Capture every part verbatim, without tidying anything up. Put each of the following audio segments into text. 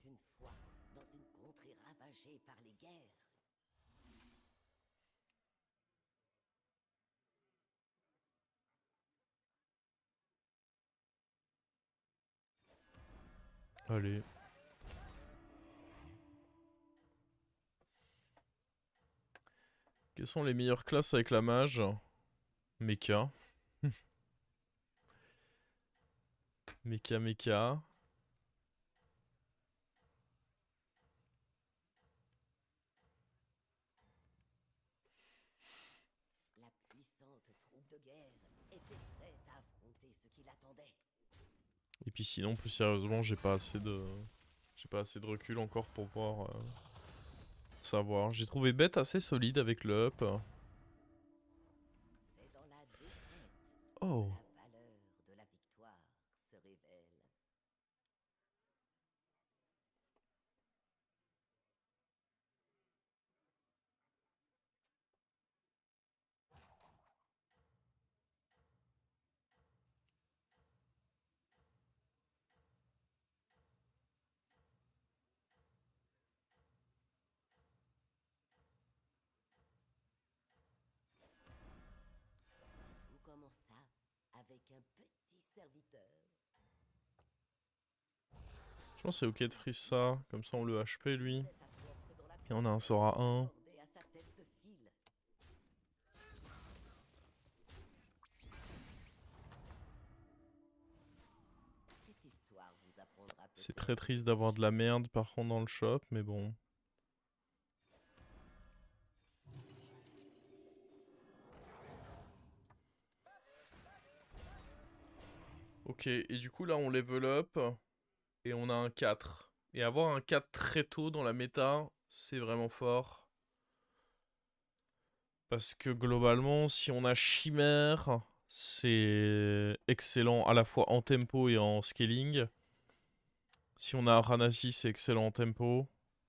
une fois dans une contrée ravagée par les guerres. Allez. Quelles sont les meilleures classes avec la mage? Mecha. Mecha, mecha. La puissante troupe de guerre était prête à affronter ce qui l'attendait. Et puis sinon, plus sérieusement, j'ai pas assez de... J'ai pas assez de recul encore pour pouvoir euh, savoir. J'ai trouvé Bête assez solide avec le up. C'est dans la défaite que Oh. la valeur de la victoire se révèle. Tout commença avec un petit serviteur. Je pense que c'est ok de freeze ça. Comme ça on le H P lui. Puisait sa force dans la Et on a un confiance sort à qu'elle un. accordait à sa tête de file. Cette histoire vous apprendra C'est peut-être très triste d'avoir de la merde par contre dans le shop, mais bon. Ok, et du coup là on level up. Et on a un quatre. Et avoir un quatre très tôt dans la méta, c'est vraiment fort. Parce que globalement, si on a Chimère, c'est excellent à la fois en tempo et en scaling. Si on a Ranassi, c'est excellent en tempo.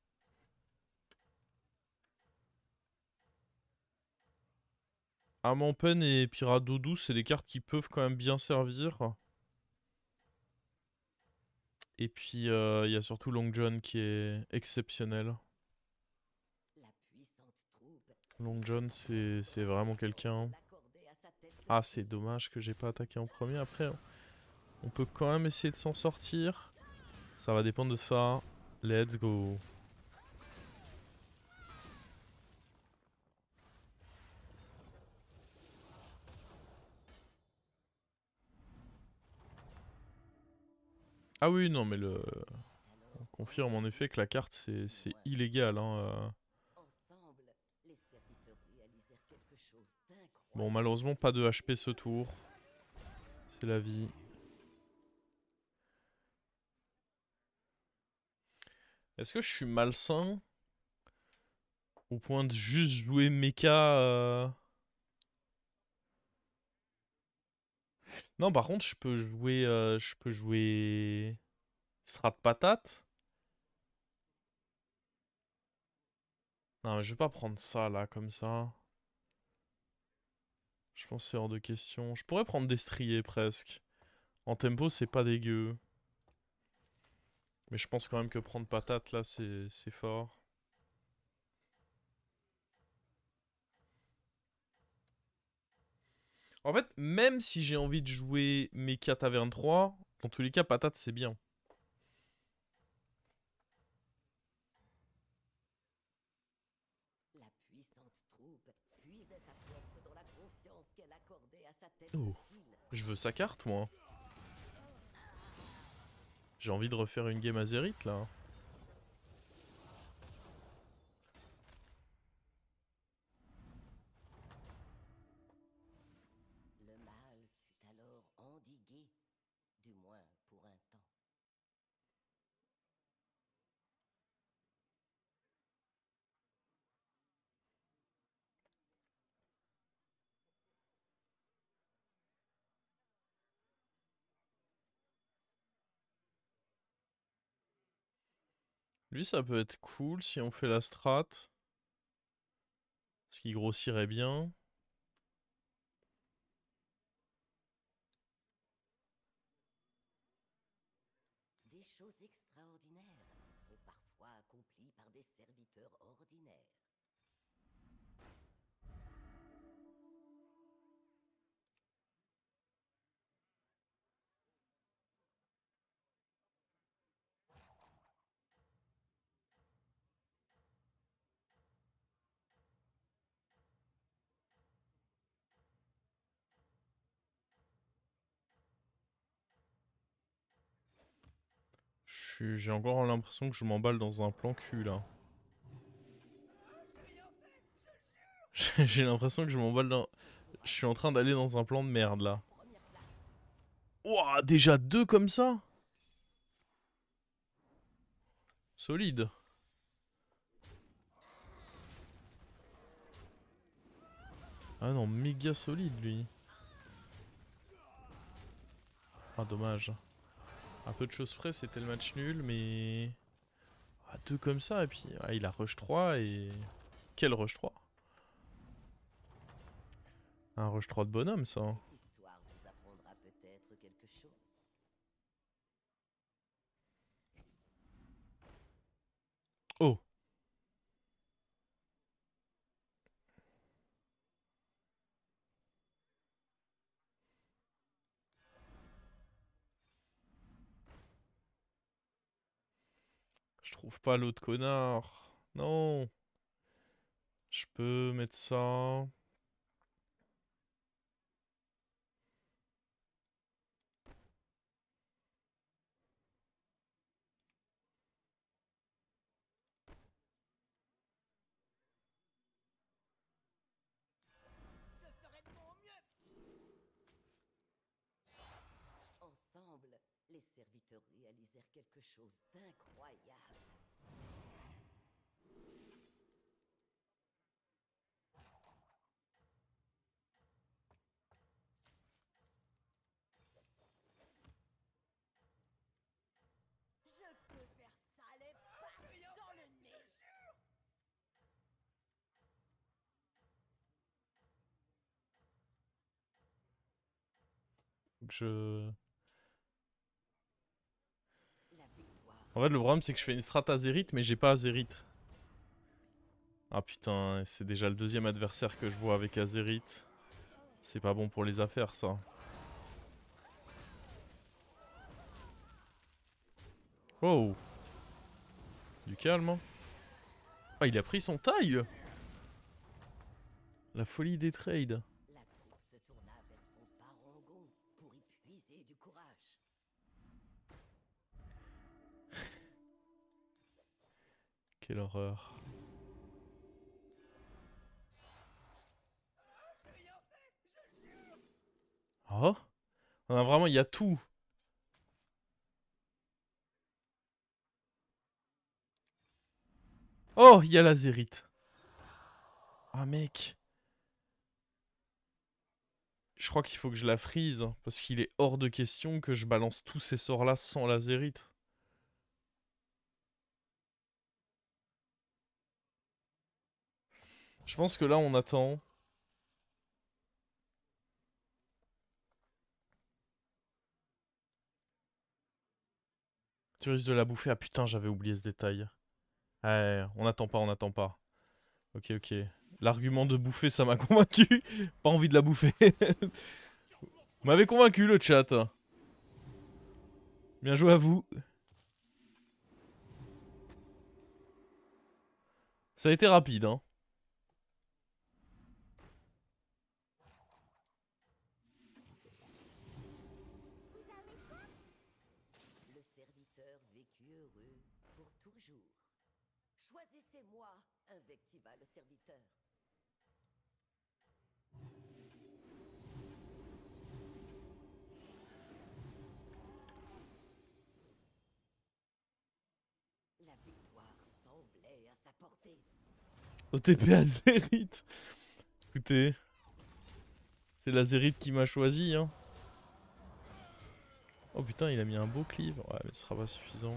Amanpen et Pirate Doudou, c'est des cartes qui peuvent quand même bien servir. Et puis, euh, il y a surtout Long John qui est exceptionnel. la puissante troupe Long puisait John, sa force c'est dans la c'est vraiment confiance quelqu'un. qu'elle accordait à sa tête de Ah, c'est file. dommage que j'ai pas attaqué en premier. Après, on peut quand même essayer de s'en sortir. Ça va dépendre de ça. Let's go. Ah oui, non, mais le... On Alors, confirme en effet ensemble, que la carte, c'est du c'est moins illégal. Hein, euh. ensemble, les serviteurs réalisèrent quelque chose Bon, d'incroyable. malheureusement, pas de H P ce tour. C'est la vie. Est-ce que je suis malsain au point de juste jouer mecha euh... Non, par contre, je peux jouer... euh, je peux jouer... Strat patate. Non, mais je vais pas prendre ça, là, comme ça. Je pense que c'est hors de question. Je pourrais prendre Destrier, presque. En tempo, c'est pas dégueu. Mais je pense quand même que prendre patate, là, c'est c'est fort. En fait, même si j'ai envie de jouer Mecha Taverne trois, dans tous les cas, patate, c'est bien. La puissante troupe puisait sa force dans la confiance qu'elle accordait à sa tête de Oh, file. je veux sa carte, moi. J'ai envie de refaire une game Azerite, là. Le mal fut alors endigué, du moins pour un temps. Lui, ça peut être cool si on fait la strat. Ce qui grossirait bien. Des choses extraordinaires sont parfois accomplis par des serviteurs ordinaires. J'ai encore l'impression que je m'emballe dans un plan cul là. J'ai l'impression que je m'emballe dans... Je suis en train d'aller dans un plan de merde là. Ouah, déjà deux comme ça? Solide. Ah non, méga solide lui. Ah dommage. Un peu de choses près, c'était le match nul, mais... Ah, deux comme ça, et puis ah, il a rush trois, et... Quel rush trois? Un rush trois de bonhomme, ça. Cette histoire vous apprendra peut-être quelque chose. Oh. Je trouve pas l'autre connard. Non. Je peux mettre ça... Ensemble, les serviteurs réalisèrent quelque chose d'incroyable. Je peux faire ça les pattes dans le nez. Donc je... La victoire. En fait, le problème, c'est que je fais une strat Azerite, mais j'ai pas Azerite. Ah putain, c'est déjà le deuxième adversaire que je vois avec Azerite. C'est pas bon pour les affaires, ça. Oh. Du calme, hein. Ah, il a pris son taille. La folie des trades. La troupe se tourna vers son parangon pour y puiser du courage. Quelle horreur. Oh. On a vraiment, il y a tout. Oh, il y a l'Azerite. Ah mec. Je crois qu'il faut que je la freeze, parce qu'il est hors de question que je balance tous ces sorts là sans l'Azerite. Je pense que là on attend. Tu risques de la bouffer. Ah putain, j'avais oublié ce détail. Ouais, on attend pas, on attend pas. Ok, ok. L'argument de bouffer, ça m'a convaincu. Pas envie de la bouffer. Vous m'avez convaincu, le chat. Bien joué à vous. Ça a été rapide, hein. Le serviteur vécut heureux pour toujours. Choisissez-moi, invectiva le serviteur. La victoire semblait à sa portée. O T P Azerite. Écoutez. C'est l'Azerite qui m'a choisi, hein. Oh putain, il a mis un beau cleave. Ouais, mais ce sera pas suffisant.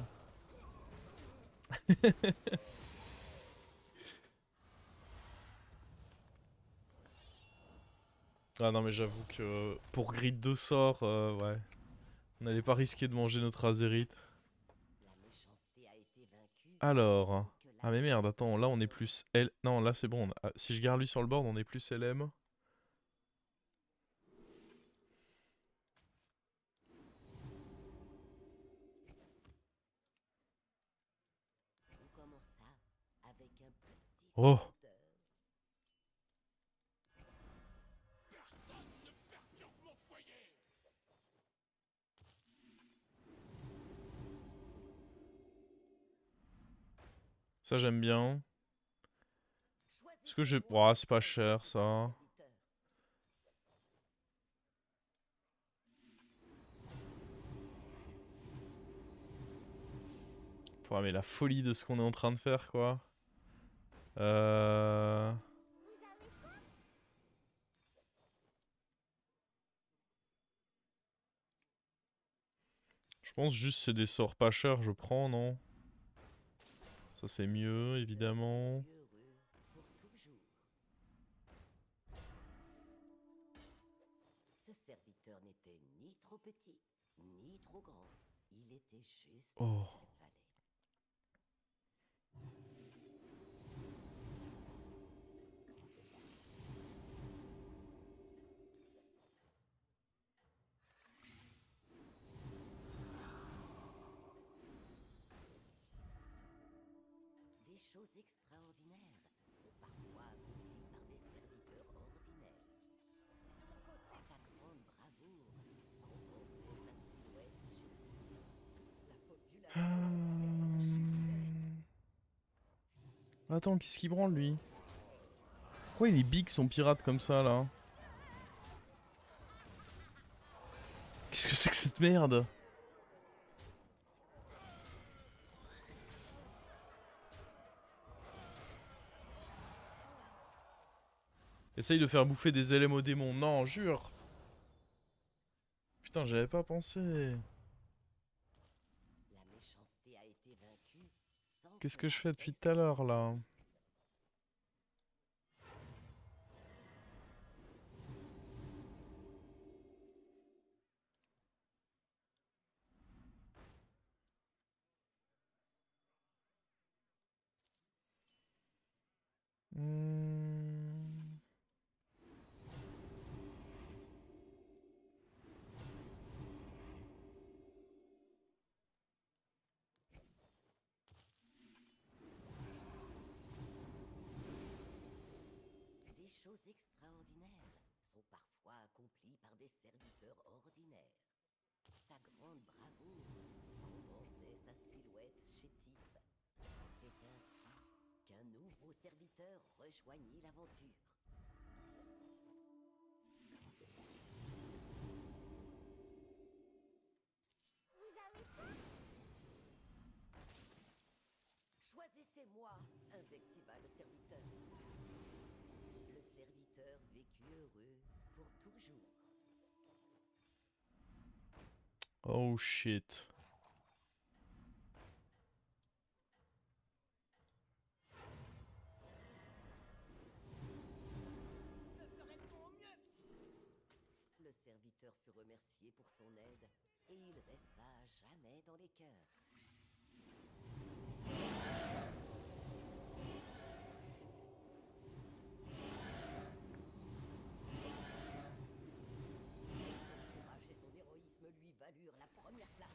Ah non, mais j'avoue que pour grid deux sorts, euh, ouais. On n'allait pas risquer de manger notre Azerite. La méchanceté a été vaincue Alors. Ah mais merde, attends, là on est plus L. Non, là c'est bon. on a- Si je garde lui sur le board, on est plus L M. Tout commença avec un petit Oh. serviteur. Ça j'aime bien. Est-ce que j'ai... Choisissez-moi Ouah, c'est pas un cher véritable ça. serviteur. Ouah, mais la folie de ce qu'on est en train de faire quoi. Euh... Je pense juste c'est des sorts pas chers, je prends, non? Ça c'est mieux, évidemment. Heureux pour toujours. Ce serviteur n'était ni trop petit, ni trop grand. Il était juste Oh. ce qu'il fallait. Des choses extraordinaires sont parfois accomplies par des serviteurs ordinaires. Sa grande bravoure compensait sa silhouette chétive. La population entière en chutait. Attends, qu'est-ce qu'il branle lui? Pourquoi il est big son pirate comme ça là? Qu'est-ce que c'est que cette merde? Essaye de faire bouffer des L M au démon. Non, jure. Putain, j'avais pas pensé. La méchanceté a été vaincue sans Qu'est-ce que que la je fais depuis paix tout à l'heure là? Hmm. Des choses extraordinaires sont parfois accomplies par des serviteurs ordinaires. Sa grande bravoure compensait sa silhouette chétive. C'est ainsi qu'un nouveau serviteur rejoignit l'aventure. Choisissez-moi, invectiva le serviteur. Le serviteur vécut heureux pour toujours. Oh shit. Le serviteur fut remercié pour son aide et il resta à jamais dans les cœurs. Son courage et son héroïsme lui valurent la première place.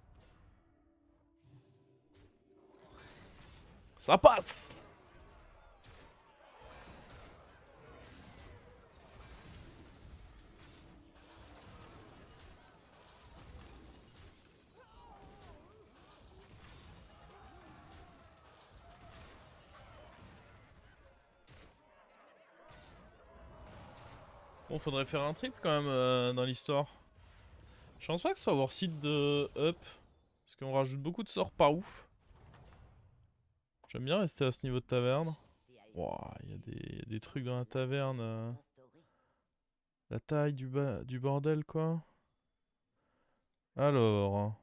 Ça passe! Bon, faudrait faire un triple quand même euh, dans l'histoire. Je pense pas que ce soit worth it de up. Parce qu'on rajoute beaucoup de sorts pas ouf. J'aime bien rester à ce niveau de taverne. Wouah, il y, a des- y a des trucs dans la taverne. euh. La taille du, ba- du bordel, quoi. Alors.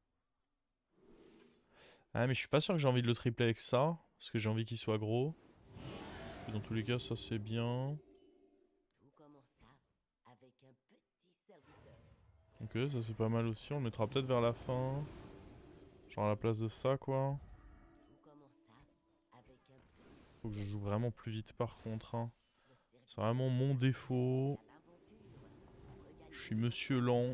Ah, mais je suis pas sûr que j'ai envie de le tripler avec ça. Parce que j'ai envie qu'il soit gros. Et dans tous les cas, ça c'est bien. Tout commença avec un petit serviteur. Ok, ça c'est pas mal aussi. On le mettra peut-être vers la fin. Genre à la place de ça, quoi. Tout commença Faut que je joue vraiment plus vite par contre. Hein. C'est vraiment mon défaut. Je suis monsieur lent.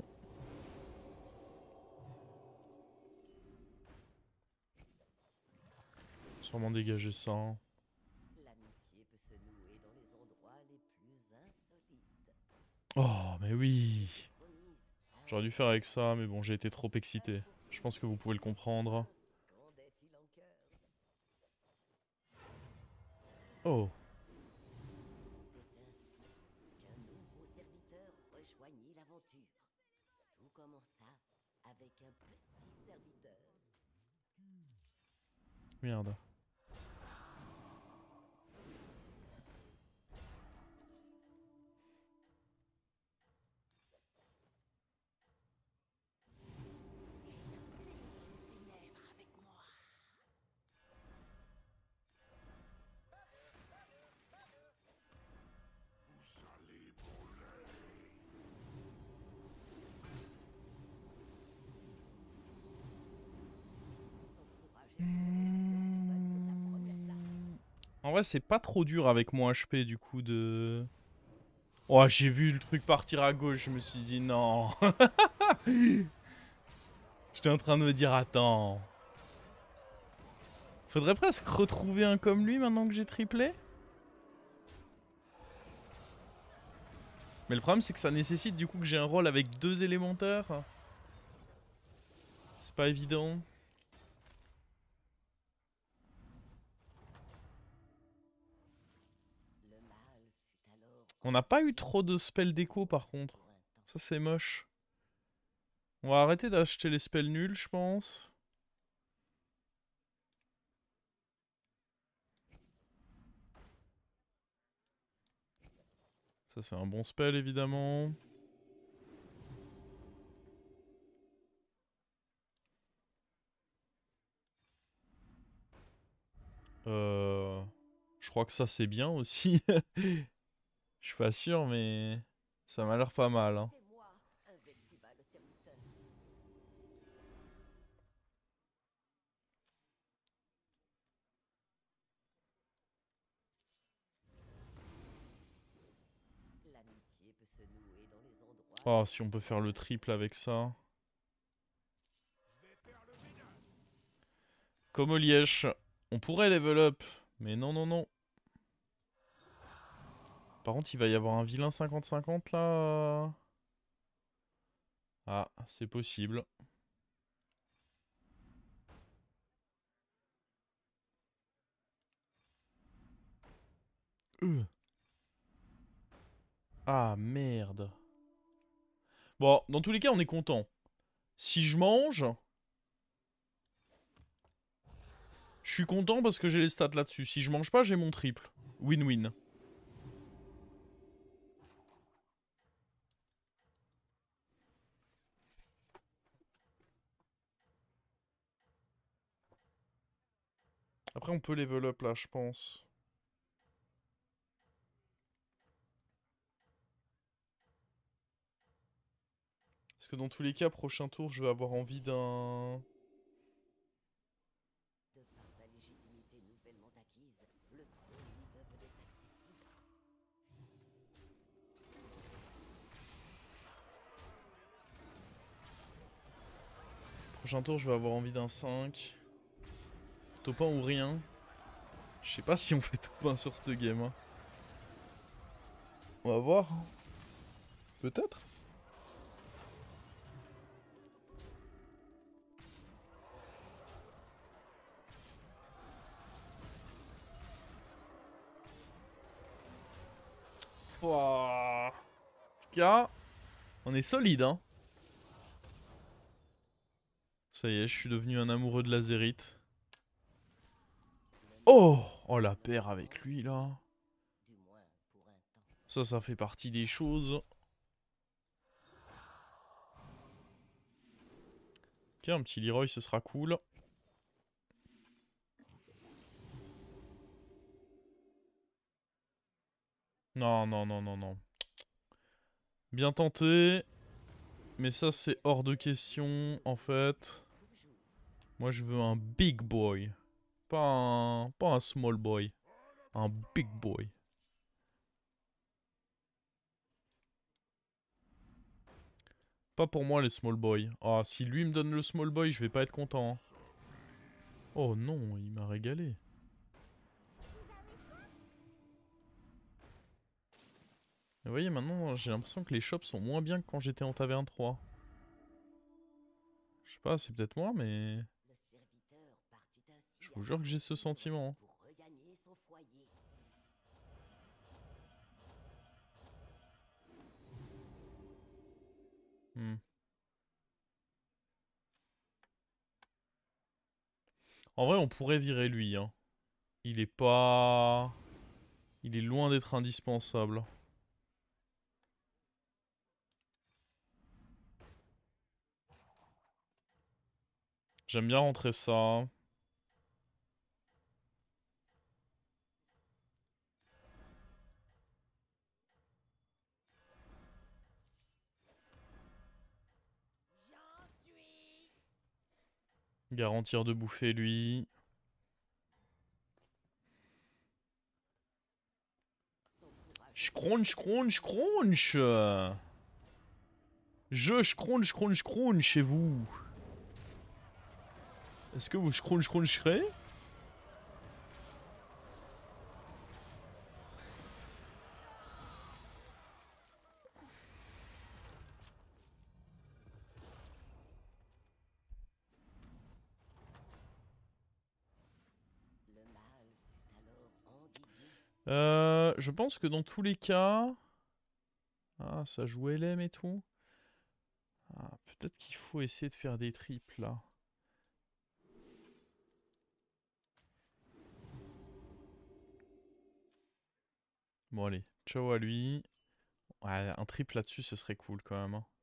Sûrement dégager ça. Hein. L'amitié peut se nouer dans les endroits les plus insolites. Oh, mais oui. J'aurais dû faire avec ça, mais bon, j'ai été trop excité. Je pense que vous pouvez le comprendre. Oh. C'est ainsi qu'un nouveau serviteur rejoignit l'aventure. Tout commença avec un petit serviteur. Merde. En vrai, c'est pas trop dur avec mon H P du coup de... Oh, j'ai vu le truc partir à gauche, je me suis dit non. J'étais en train de me dire attends. Faudrait presque retrouver un comme lui maintenant que j'ai triplé. Mais le problème c'est que ça nécessite du coup que j'ai un rôle avec deux élémentaires. C'est pas évident. On n'a pas eu trop de spells d'écho par contre. Ça c'est moche. On va arrêter d'acheter les spells nuls je pense. Ça c'est un bon spell évidemment. Euh... Je crois que ça c'est bien aussi. Je suis pas sûr mais ça m'a l'air pas mal. Hein. Oh si on peut faire le triple avec ça. Comme au liège. On pourrait level up. Mais non non non. Par contre il va y avoir un vilain cinquante cinquante là. Ah c'est possible. Euh. Ah merde. Bon, dans tous les cas, on est content. Si je mange, je suis content parce que j'ai les stats là-dessus. Si je mange pas, j'ai mon triple. Win-win. Après, on peut level up là, je pense. Parce que dans tous les cas, prochain tour, je vais avoir envie d'un... Prochain tour, je vais avoir envie d'un cinq. Top un ou rien. Je sais pas si on fait top un sur cette game. Hein. On va voir. Peut-être. En tout cas, on est solide, hein. Ça y est, je suis devenu un amoureux de l'azérite. Oh! Oh, la paire avec lui, là. Ça, ça fait partie des choses. Ok, un petit Leroy, ce sera cool. Non, non, non, non, non. Bien tenté. Mais ça, c'est hors de question, en fait. Moi, je veux un big boy. Pas un, pas un small boy. Un big boy. Pas pour moi les small boys. Ah, si lui me donne le small boy, je vais pas être content. Hein. Oh non, il m'a régalé. Vous voyez, maintenant, j'ai l'impression que les shops sont moins bien que quand j'étais en taverne trois. Je sais pas, c'est peut-être moi, mais... Je vous jure que j'ai ce sentiment. Hmm. En vrai, on pourrait virer lui, hein. Il est pas... Il est loin d'être indispensable. J'aime bien rentrer ça. Garantir de bouffer lui. Scrunch, crunch, crunch. Je scrunch, crunch, crunch chez vous. Est-ce que vous scrunch, cruncherez? Euh, je pense que dans tous les cas... Ah, ça joue L M et tout. Ah, peut-être qu'il faut essayer de faire des triples, là. Bon, allez. Ciao à lui. Ouais, un triple là-dessus, ce serait cool, quand même. Hein.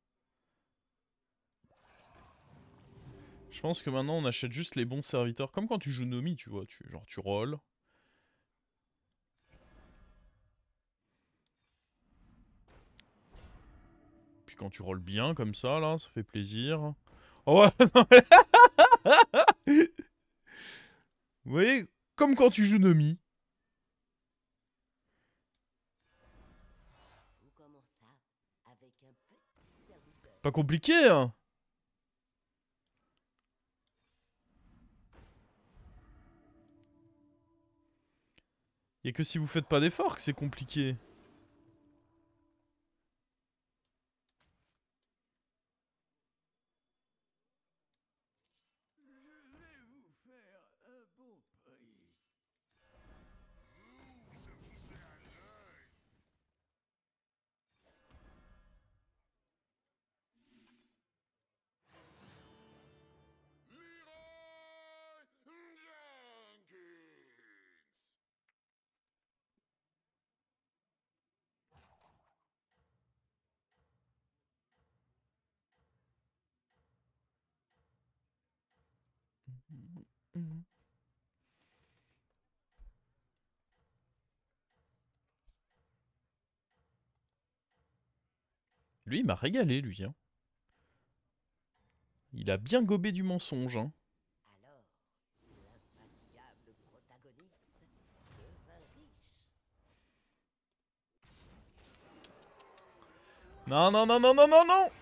Je pense que maintenant, on achète juste les bons serviteurs. Comme quand tu joues Nomi, tu vois. Tu, genre, tu rolls. Puis quand tu rolls bien, comme ça, là, ça fait plaisir. Oh ouais, non mais... Vous voyez, comme quand tu joues Nomi. Pas compliqué, hein. Y'a que si vous faites pas d'efforts que c'est compliqué. Lui, il m'a régalé, lui. Hein. Il a bien gobé du mensonge. Hein. Non, non, non, non, non, non, non.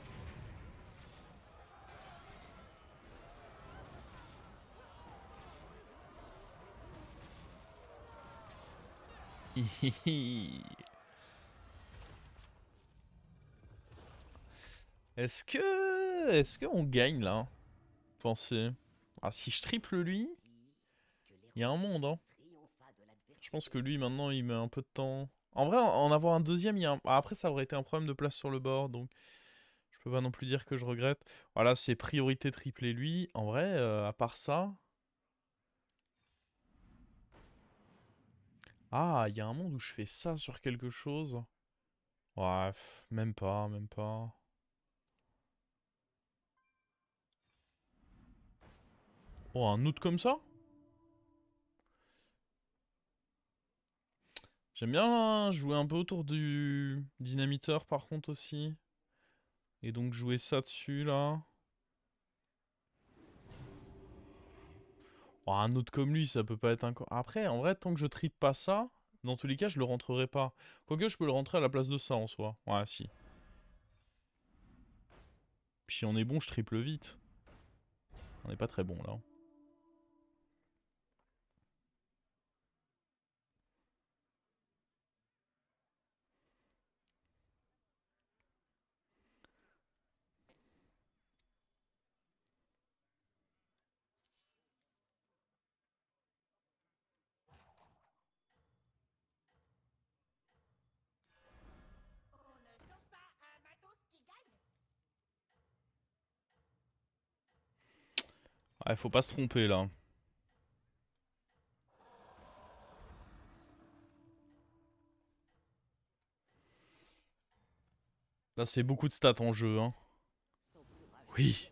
Est-ce que... Est-ce qu'on gagne, là? Pensez. Ah, si je triple lui... Il y a un monde, hein. Je pense que lui, maintenant, il met un peu de temps. En vrai, en avoir un deuxième, il y a un... ah, après, ça aurait été un problème de place sur le bord, donc... Je peux pas non plus dire que je regrette. Voilà, c'est priorité tripler lui. En vrai, euh, à part ça... Ah, il y a un monde où je fais ça sur quelque chose. Ouais, pff, même pas, même pas. Oh, un autre comme ça? J'aime bien jouer un peu autour du dynamiteur par contre aussi. Et donc jouer ça dessus là. Oh, un autre comme lui, ça peut pas être un... Après, en vrai, tant que je tripe pas ça, dans tous les cas, je le rentrerai pas. Quoique, je peux le rentrer à la place de ça, en soi. Ouais, si. Puis si on est bon, je triple vite. On n'est pas très bon, là. Ouais, faut pas se tromper, là. Là, c'est beaucoup de stats en jeu, hein. Oui.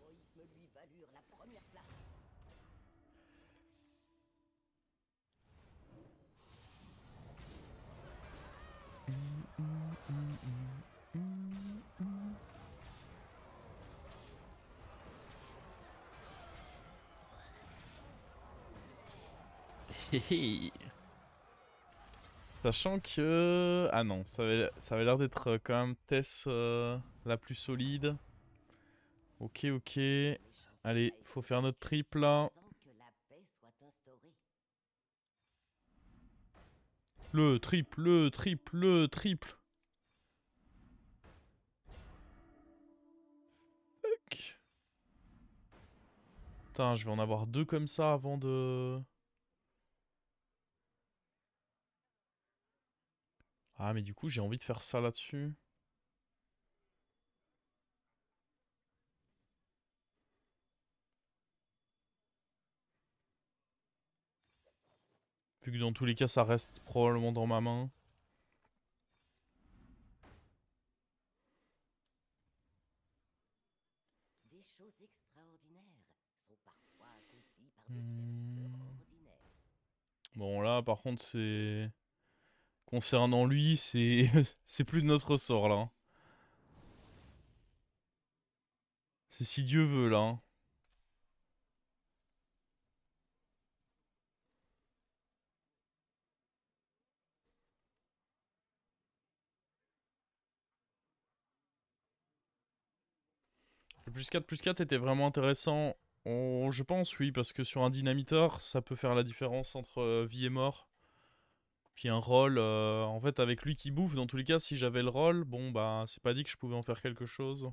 Sachant que... Ah non, ça avait, ça avait l'air d'être euh, quand même Tess euh, la plus solide. Ok, ok. Allez, faut faire notre triple là. Le triple, le triple, le triple. Fuck. Putain, je vais en avoir deux comme ça avant de... Ah, mais du coup, j'ai envie de faire ça là-dessus. Vu que dans tous les cas, ça reste probablement dans ma main. Des choses extraordinaires sont parfois accomplies par des serviteurs ordinaires. Bon, là, par contre, c'est... Concernant lui, c'est... c'est plus de notre ressort, là. C'est si Dieu veut, là. Hein. Le plus quatre plus quatre était vraiment intéressant. On- Je pense, oui, parce que sur un dynamiteur, ça peut faire la différence entre euh, vie et mort. Puis un roll, euh, en fait, avec lui qui bouffe, dans tous les cas, si j'avais le roll, bon, bah, c'est pas dit que je pouvais en faire quelque chose.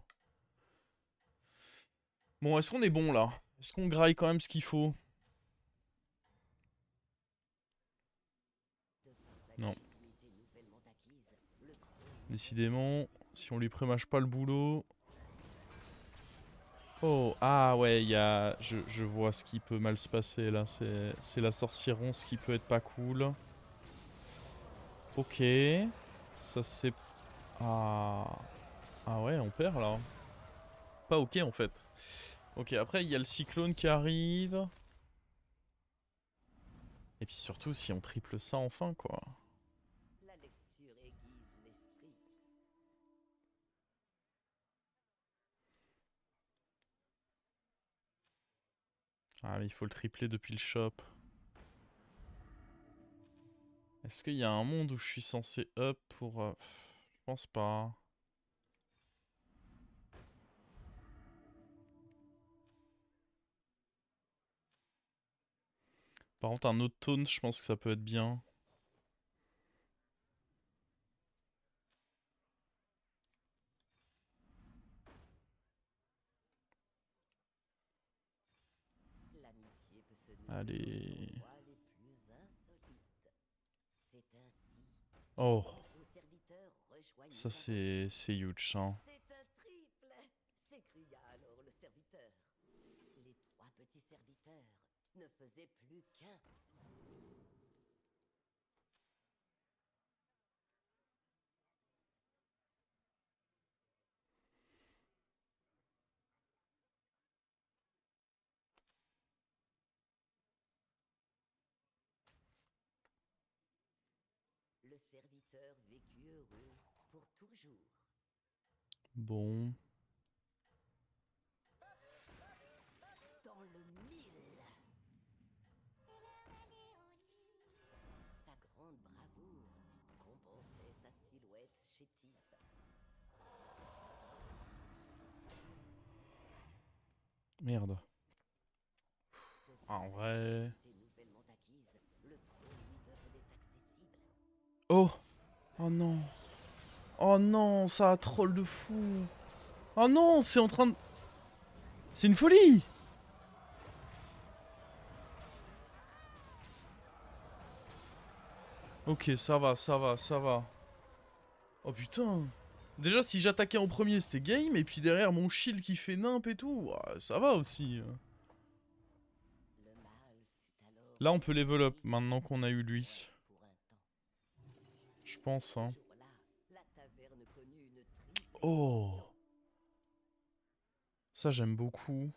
Bon, est-ce qu'on est bon, là? Est-ce qu'on graille quand même ce qu'il faut? Non. Décidément, si on lui prémâche pas le boulot... Oh, ah ouais, y a... je, je vois ce qui peut mal se passer, là. C'est la sorcière onze qui peut être pas cool. Ok. Ça, c'est... Ah... Ah ouais, on perd, là. Pas ok, en fait. Ok, après, il y a le cyclone qui arrive. Et puis surtout, si on triple ça enfin, quoi. La lecture aiguise l'esprit. Ah, mais il faut le tripler depuis le shop. Est-ce qu'il y a un monde où je suis censé up pour... euh, Je pense pas. Par contre, un autre taunt, je pense que ça peut être bien. L'amitié peut se nouer dans les Allez. endroits les plus insolites. C'est ainsi Oh. que vos serviteurs rejoignent Ça, la c'est c'est huge, hein. C'est un triple s'écria alors le serviteur. Les trois petits serviteurs ne faisaient plus qu'un. Le serviteur vécut heureux pour toujours. Bon. Dans le mille. Merde. Ah, en vrai... Oh! Oh non! Oh non, ça a troll de fou! Oh non, c'est en train de... C'est une folie! Ok, ça va, ça va, ça va. Oh putain! Déjà, si j'attaquais en premier, c'était game, et puis derrière, mon shield qui fait nimp et tout, ça va aussi. Là, on peut level up, maintenant qu'on a eu lui. Je pense, hein. Oh! Ça, j'aime beaucoup.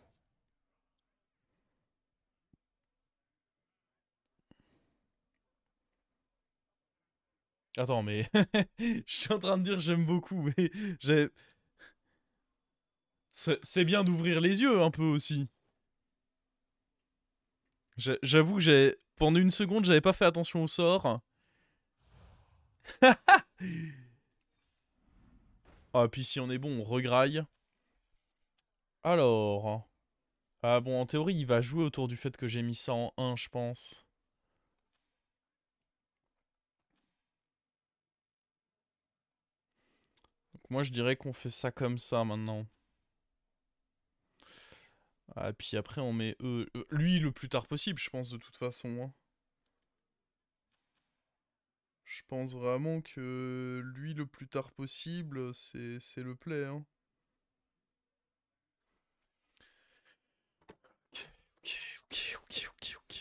Attends, mais... Je suis en train de dire j'aime beaucoup, mais... j'ai... C'est bien d'ouvrir les yeux, un peu, aussi. J'avoue que j'ai... Pendant une seconde, j'avais pas fait attention au sort. Ah, puis si on est bon, on regraille. Alors... Ah bon, en théorie, il va jouer autour du fait que j'ai mis ça en un, je pense. Donc moi, je dirais qu'on fait ça comme ça, maintenant. Ah, puis après, on met eux, euh, lui le plus tard possible, je pense, de toute façon. Hein. Je pense vraiment que lui le plus tard possible, c'est le play. Hein. Ok, ok, ok, ok, ok.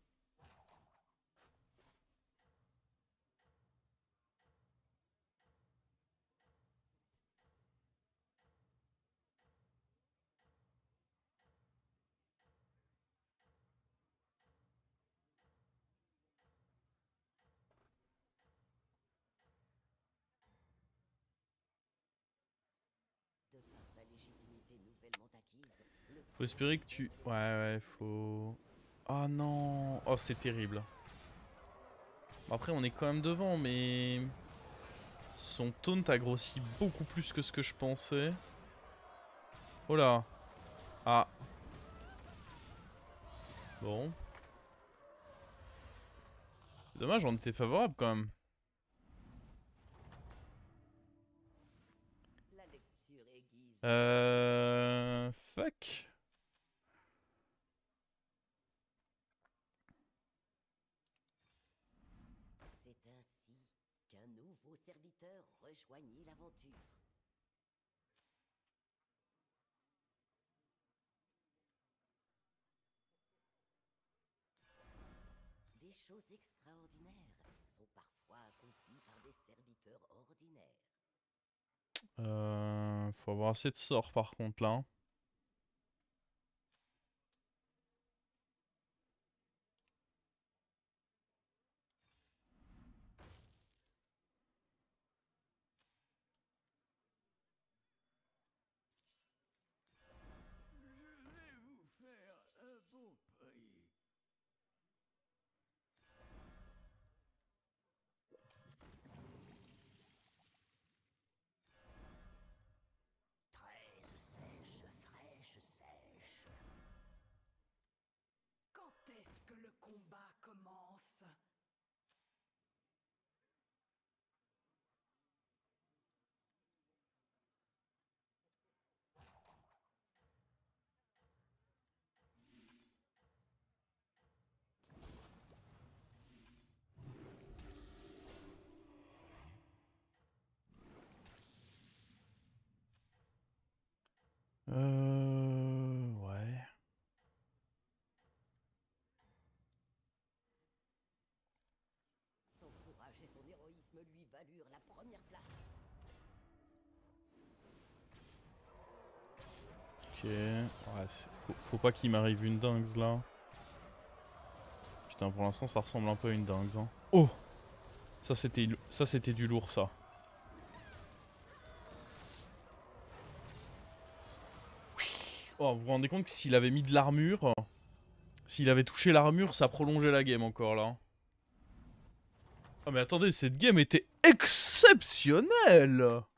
Faut espérer que tu... Ouais, ouais, faut... Oh non. Oh, c'est terrible. Après, on est quand même devant, mais... Son taunt a grossi beaucoup plus que ce que je pensais. Oh là. Ah. Bon. Dommage, on était favorable quand même. Euh... Fuck. C'est ainsi qu'un nouveau serviteur rejoignit l'aventure. Des choses extraordinaires sont parfois accomplies par des serviteurs ordinaires. Euh... Faut avoir assez de sorts par contre là. Euh... Ouais. Son courage et son héroïsme lui valurent la première place. Ok. Ouais, faut, faut pas qu'il m'arrive une dingue là. Putain, pour l'instant, ça ressemble un peu à une dingue. Hein. Oh! Ça, c'était ça, c'était du lourd, ça. Oh, vous vous rendez compte que s'il avait mis de l'armure... S'il avait touché l'armure, ça prolongeait la game encore, là. Ah mais attendez, cette game était exceptionnelle!